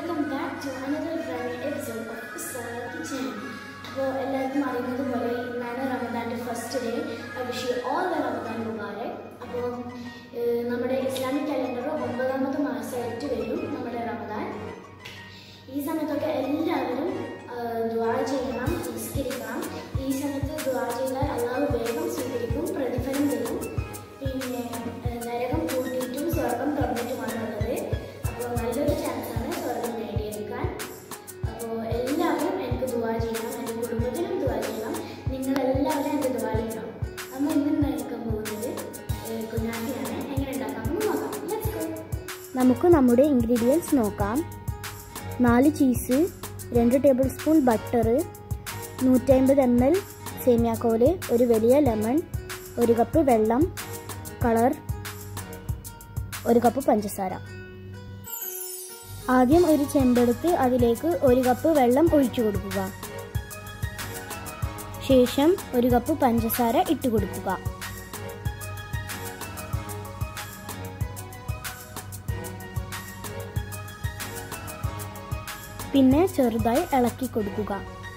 welcome back to another brand new episode of Usara Kitchen. അപ്പോൾ എല്ലാവർക്കും അറിയുന്നത് പോലെ ഇന്നാണ് റമദാൻ്റെ first day. I wish you all the Ramadan മുബാരക്. അപ്പോൾ നമ്മുടെ ഇസ്ലാമിക് കലണ്ടർ 9ാമത്തെ മാസമായിട്ട് വരും നമ്മുടെ റമദാൻ. ഈ സമയത്തൊക്കെ എല്ലാവരും ദുആ ചെയ്യണം, നിസ്കരിക്കണം. ഈ സമയത്ത് ദുആ ചെയ്താൽ അള്ളാഹു വേഗം സ്വീകരിക്കും, പ്രതിഫലം തരും. പിന്നെ നരകം കൂട്ടിയിട്ടും സ്വർഗം തുറന്നിട്ടുമാണ് ഉള്ളത്. അപ്പോൾ നല്ലൊരു ചാൻസാണ് സ്വർഗം നേടിയെടുക്കാൻ. അപ്പോൾ എല്ലാവരും എനിക്ക് ദുആ ചെയ്യണം, എൻ്റെ കുടുംബത്തിനും ദുആ ചെയ്യണം, നിങ്ങളെല്ലാവരും എൻ്റെ ദുആ ചെയ്യണം. നമ്മൾ ഇന്ന് ഉണ്ടാക്കാൻ പോകുന്നത് കുനാഫയാണ്. എങ്ങനെ ഉണ്ടാക്കാമെന്ന് നോക്കാം. Let's go. നമുക്ക് നമ്മുടെ ഇൻഗ്രീഡിയൻസ് നോക്കാം. 4 cheese, 2 tablespoon butter, 150 ml സേമിയാക്കോല്, ഒരു വലിയ ലെമൺ, 1 കപ്പ് വെള്ളം, കളർ, 1 കപ്പ് പഞ്ചസാര. ആദ്യം ഒരു ചെമ്പെടുത്ത് അതിലേക്ക് 1 കപ്പ് വെള്ളം ഒഴിച്ചു കൊടുക്കുക. ശേഷം 1 കപ്പ് പഞ്ചസാര ഇട്ട് കൊടുക്കുക. പിന്നെ ചെറുതായി ഇളക്കി കൊടുക്കുക.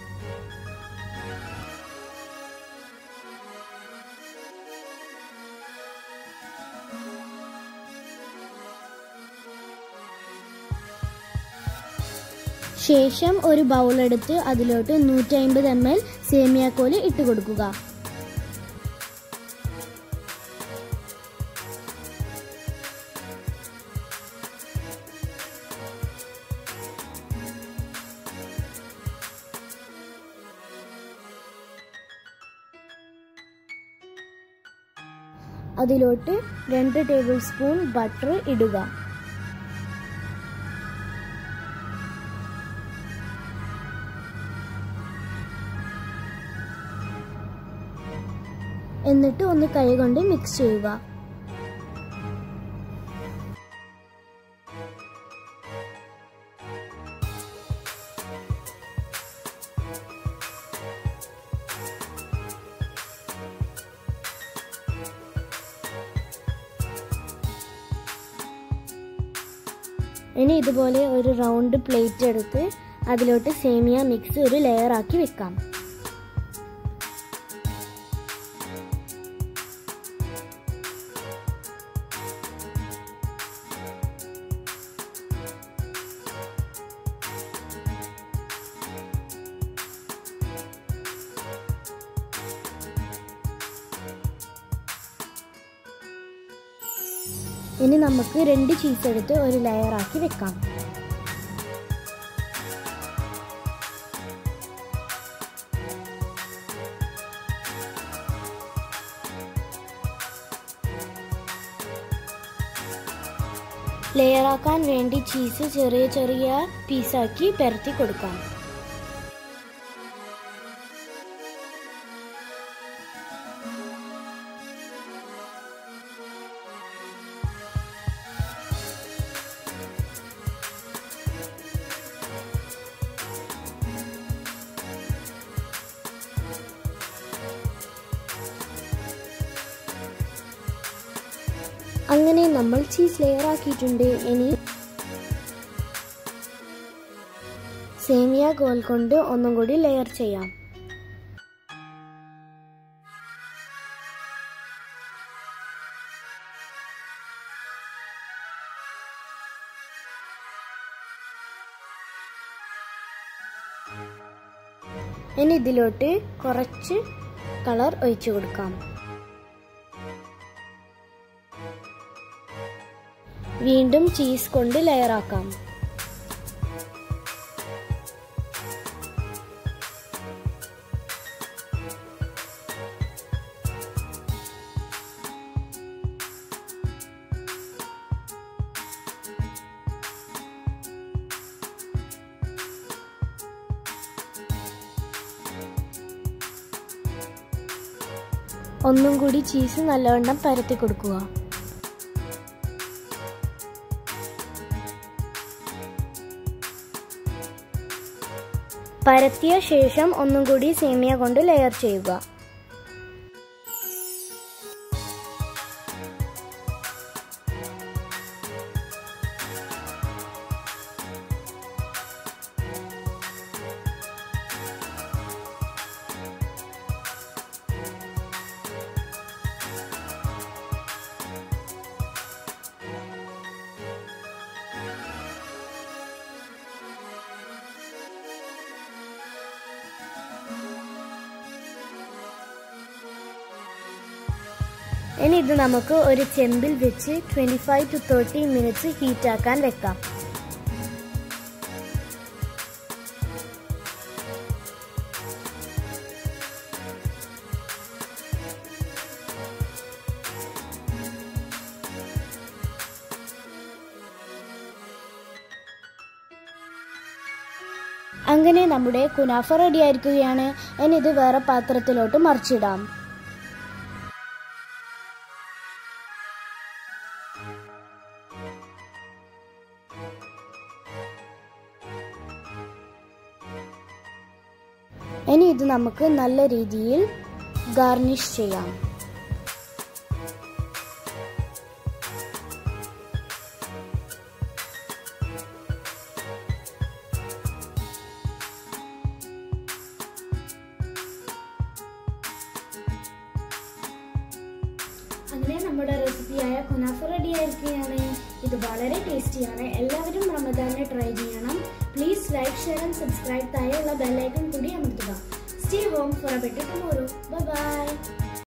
ശേഷം ഒരു ബൗൾ എടുത്ത് അതിലോട്ട് 150 ml സേമിയാക്കോല് ഇട്ട് കൊടുക്കുക. അതിലോട്ട് 2 ടേബിൾ സ്പൂൺ ബട്ടർ ഇടുക. എന്നിട്ട് ഒന്ന് കൈകൊണ്ട് മിക്സ് ചെയ്യുക. ഇനി ഇതുപോലെ ഒരു റൗണ്ട് പ്ലേറ്റ് എടുത്ത് അതിലോട്ട് സേമിയ മിക്സ് ഒരു ലെയർ ആക്കി വെക്കാം. ഇനി നമുക്ക് 2 ചീസ് എടുത്ത് ഒരു ലെയർ ആക്കി വെക്കാം. ലെയറാക്കാൻ വേണ്ടി ചീസ് ചെറിയ ചെറിയ പീസാക്കി പരത്തി കൊടുക്കാം. അങ്ങനെ നമ്മൾ ചീസ് ലെയർ ആക്കിയിട്ടുണ്ട്. ഇനി സേമിയ ഗോൾ കൊണ്ട് ഒന്നും കൂടി ലെയർ ചെയ്യാം. ഇനി ഇതിലോട്ട് കുറച്ച് കളർ ഒഴിച്ചു കൊടുക്കാം. വീണ്ടും ചീസ് കൊണ്ട് ലെയർ ആക്കാം. ഒന്നും കൂടി ചീസ് നല്ലവണ്ണം പരത്തി കൊടുക്കുക. പരത്തിയ ശേഷം ഒന്നും കൂടി സേമിയ കൊണ്ട് ലെയർ ചെയ്യുക. ഇനി ഇത് നമുക്ക് ഒരു ചെമ്പിൽ വെച്ച് 25 to 30 മിനിറ്റ്സ് ഹീറ്റാക്കാൻ വെക്കാം. അങ്ങനെ നമ്മുടെ കുനാഫ റെഡി ആയിരിക്കുകയാണ്. ഇനി ഇത് വേറെ പാത്രത്തിലോട്ട് മറിച്ചിടാം. ഇനി ഇത് നമുക്ക് നല്ല രീതിയിൽ ഗാർണിഷ് ചെയ്യാം. അങ്ങനെ നമ്മുടെ റെസിപ്പിയായ കുനാഫ റെഡി ആയിരിക്കുകയാണ്. ഇത് വളരെ ടേസ്റ്റിയാണ്. എല്ലാവരും റമദാനിൽ ട്രൈ ചെയ്യണം. Please like, share and subscribe. താഴെയുള്ള ബെൽ ഐക്കൺ കൂടി അമർത്തുക. Stay home for a better tomorrow. Bye bye.